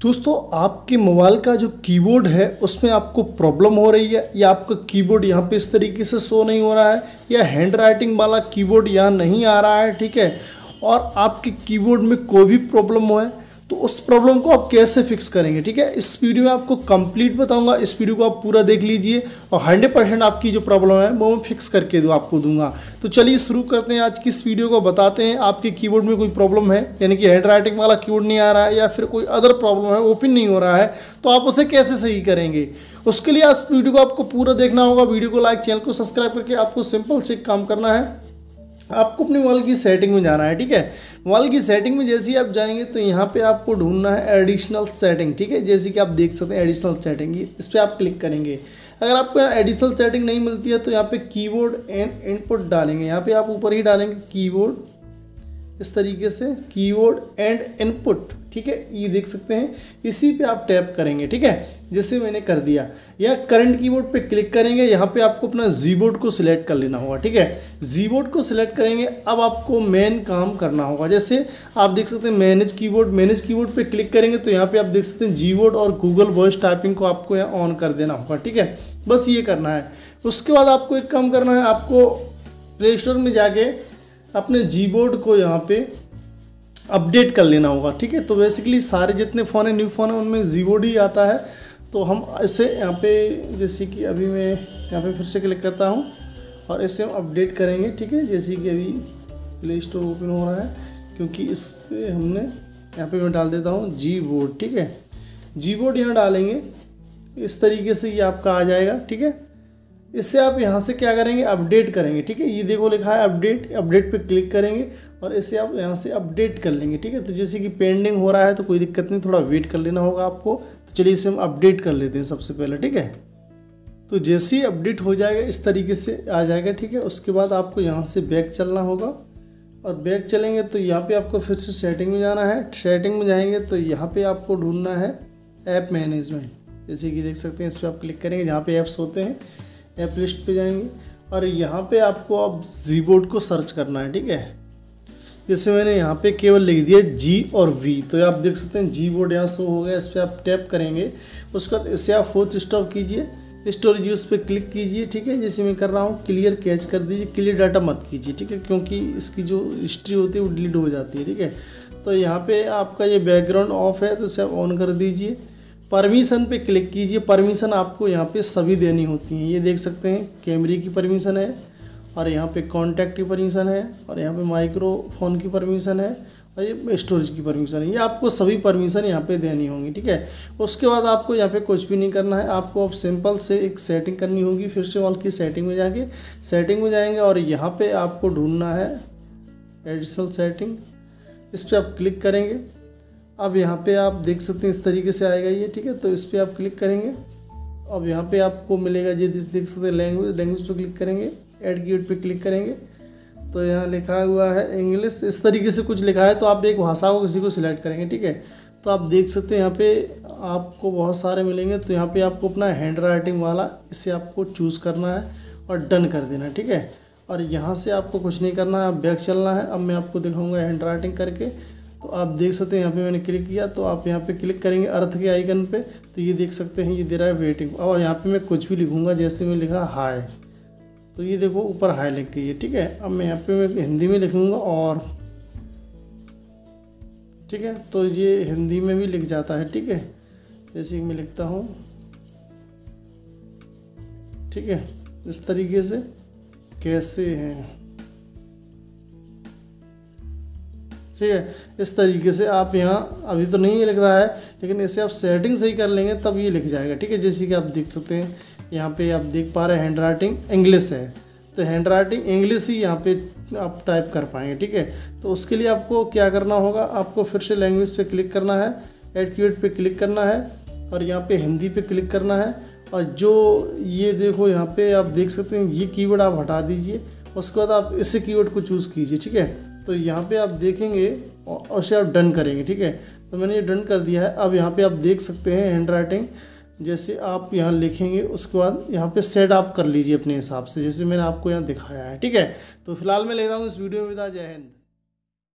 दोस्तों आपके मोबाइल का जो कीबोर्ड है उसमें आपको प्रॉब्लम हो रही है या आपका कीबोर्ड यहाँ पे इस तरीके से शो नहीं हो रहा है या हैंड राइटिंग वाला कीबोर्ड यहाँ नहीं आ रहा है, ठीक है, और आपके कीबोर्ड में कोई भी प्रॉब्लम हो है तो उस प्रॉब्लम को आप कैसे फिक्स करेंगे। ठीक है, इस वीडियो में आपको कंप्लीट बताऊंगा। इस वीडियो को आप पूरा देख लीजिए और 100% आपकी जो प्रॉब्लम है वो मैं फिक्स करके आपको दूंगा। तो चलिए शुरू करते हैं आज की इस वीडियो को। बताते हैं आपके कीबोर्ड में कोई प्रॉब्लम है, यानी कि हैंड राइटिंग वाला कीबोर्ड नहीं आ रहा है या फिर कोई अदर प्रॉब्लम है, ओपन नहीं हो रहा है, तो आप उसे कैसे सही करेंगे। उसके लिए आज वीडियो को आपको पूरा देखना होगा। वीडियो को लाइक, चैनल को सब्सक्राइब करके आपको सिंपल से काम करना है। आपको अपने मोबाइल की सेटिंग में जाना है। ठीक है, मोबाइल की सेटिंग में जैसे ही आप जाएंगे तो यहाँ पे आपको ढूंढना है एडिशनल सेटिंग। ठीक है, जैसे कि आप देख सकते हैं एडिशनल सेटिंग, इस पर आप क्लिक करेंगे। अगर आपको यहाँ एडिशनल सेटिंग नहीं मिलती है तो यहाँ पे कीबोर्ड एंड इनपुट डालेंगे। यहाँ पे आप ऊपर ही डालेंगे कीबोर्ड, इस तरीके से कीबोर्ड एंड इनपुट। ठीक है, ये देख सकते हैं, इसी पे आप टैप करेंगे। ठीक है, जैसे मैंने कर दिया। या करंट कीबोर्ड पे क्लिक करेंगे। यहाँ पे आपको अपना जीबोर्ड को सिलेक्ट कर लेना होगा। ठीक है, जीबोर्ड को सिलेक्ट करेंगे। अब आपको मेन काम करना होगा। जैसे आप देख सकते हैं मैनेज कीबोर्ड पे क्लिक करेंगे तो यहाँ पे आप देख सकते हैं जीबोर्ड और गूगल वॉइस टाइपिंग को आपको यहाँ ऑन कर देना होगा। ठीक है, बस ये करना है। उसके बाद आपको एक काम करना है, आपको प्ले स्टोर में जाके अपने जीबोर्ड को यहाँ पे अपडेट कर लेना होगा। ठीक है, तो बेसिकली सारे जितने फ़ोन है, न्यू फ़ोन है, उनमें जीबोर्ड ही आता है। तो हम इसे यहाँ पे, जैसे कि अभी मैं यहाँ पे फिर से क्लिक करता हूँ और इसे हम अपडेट करेंगे। ठीक है, जैसे कि अभी प्ले स्टोर ओपन हो रहा है, क्योंकि इससे हमने यहाँ पे मैं डाल देता हूँ जीबोर्ड। ठीक है, जीबोर्ड यहाँ डालेंगे, इस तरीके से ये आपका आ जाएगा। ठीक है, इससे आप यहाँ से क्या करेंगे, अपडेट करेंगे। ठीक है, ये देखो लिखा है अपडेट पे क्लिक करेंगे और इसे आप यहाँ से अपडेट कर लेंगे। ठीक है, तो जैसे कि पेंडिंग हो रहा है तो कोई दिक्कत नहीं, थोड़ा वेट कर लेना होगा आपको। तो चलिए इसे हम अपडेट कर लेते हैं सबसे पहले। ठीक है, तो जैसे ही अपडेट हो जाएगा इस तरीके से आ जाएगा। ठीक है, उसके बाद आपको यहाँ से बैक चलना होगा और बैक चलेंगे तो यहाँ पर आपको फिर से सेटिंग में जाना है। सेटिंग में जाएंगे तो यहाँ पर आपको ढूंढना है ऐप मैनेजमेंट। जैसे कि देख सकते हैं, इस पर आप क्लिक करेंगे, जहाँ पे ऐप्स होते हैं ऐप लिस्ट पे जाएंगे और यहाँ पे आपको अब जीबोर्ड को सर्च करना है। ठीक है, जैसे मैंने यहाँ पे केवल लिख दिया जी और वी, तो आप देख सकते हैं जीबोर्ड यहाँ शो हो गया। इस पर आप टैप करेंगे, उसके बाद इसे आप फोर्थ स्टॉप कीजिए, स्टोरेज उस पर क्लिक कीजिए। ठीक है, जैसे मैं कर रहा हूँ, क्लियर कैच कर दीजिए, क्लियर डाटा मत कीजिए। ठीक है, क्योंकि इसकी जो हिस्ट्री होती है वो डिलीट हो जाती है। ठीक है, तो यहाँ पे आपका ये बैकग्राउंड ऑफ है तो इसे आप ऑन कर दीजिए। परमिशन पे क्लिक कीजिए। परमिशन आपको यहाँ पे सभी देनी होती हैं। ये देख सकते हैं कैमरे की परमिशन है और यहाँ पे कॉन्टैक्ट की परमिशन है और यहाँ पे माइक्रोफोन की परमिशन है और ये स्टोरेज की परमिशन है। ये आपको सभी परमिशन यहाँ पे देनी होंगी। ठीक है, उसके बाद आपको यहाँ पे कुछ भी नहीं करना है। आपको अब सिंपल से एक सेटिंग करनी होगी। फिर से ऑल की सेटिंग में जाके सेटिंग में जाएंगे और यहाँ पर आपको ढूंढना है एडिशनल सेटिंग। इस पर आप क्लिक करेंगे। अब यहाँ पे आप देख सकते हैं इस तरीके से आएगा ये। ठीक है, तो इस पर आप क्लिक करेंगे। अब यहाँ पे आपको मिलेगा ये देख सकते हैं लैंग्वेज पे क्लिक करेंगे, ऐड कीवर्ड पे क्लिक करेंगे तो यहाँ लिखा हुआ है इंग्लिश, इस तरीके से कुछ लिखा है। तो आप एक भाषा को किसी को सिलेक्ट करेंगे। ठीक है, तो आप देख सकते हैं यहाँ पे आपको बहुत सारे मिलेंगे। तो यहाँ पर आपको अपना हैंड राइटिंग वाला इसे आपको चूज़ करना है और डन कर देना है। ठीक है, और यहाँ से आपको कुछ नहीं करना है, बैक चलना है। अब मैं आपको दिखाऊँगा हैंड राइटिंग करके। तो आप देख सकते हैं यहाँ पे मैंने क्लिक किया तो आप यहाँ पे क्लिक करेंगे अर्थ के आइकन पे, तो ये देख सकते हैं ये दे रहा है वेटिंग। और यहाँ पे मैं कुछ भी लिखूँगा, जैसे मैं लिखा हाय, तो ये देखो ऊपर हाय लिख गई है। ठीक है, अब मैं यहाँ पे मैं हिंदी में लिखूँगा और ठीक है, तो ये हिंदी में भी लिख जाता है। ठीक है, जैसे मैं लिखता हूँ। ठीक है, इस तरीके से कैसे हैं। ठीक है, इस तरीके से आप यहाँ, अभी तो नहीं लिख रहा है लेकिन इसे आप सेटिंग सही कर लेंगे तब ये लिख जाएगा। ठीक है, जैसे कि आप देख सकते हैं यहाँ पे आप देख पा रहे हैं हैंड राइटिंग इंग्लिश है, तो हैंड राइटिंग इंग्लिश ही यहाँ पे आप टाइप कर पाएंगे। ठीक है, तो उसके लिए आपको क्या करना होगा, आपको फिर से लैंग्वेज पे क्लिक करना है, ऐड कीवर्ड पे क्लिक करना है और यहाँ पे हिंदी पे क्लिक करना है। और जो ये देखो यहाँ पे आप देख सकते हैं ये कीवर्ड आप हटा दीजिए। उसके बाद आप इसी कीवर्ड को चूज़ कीजिए। ठीक है, तो यहाँ पे आप देखेंगे और उसे आप डन करेंगे। ठीक है, तो मैंने ये डन कर दिया है। अब यहाँ पे आप देख सकते हैं हैंड राइटिंग, जैसे आप यहाँ लिखेंगे उसके बाद यहाँ पे सेट आप कर लीजिए अपने हिसाब से, जैसे मैंने आपको यहाँ दिखाया है। ठीक है, तो फिलहाल मैं लेता हूँ इस वीडियो में विदा। जय हिंद।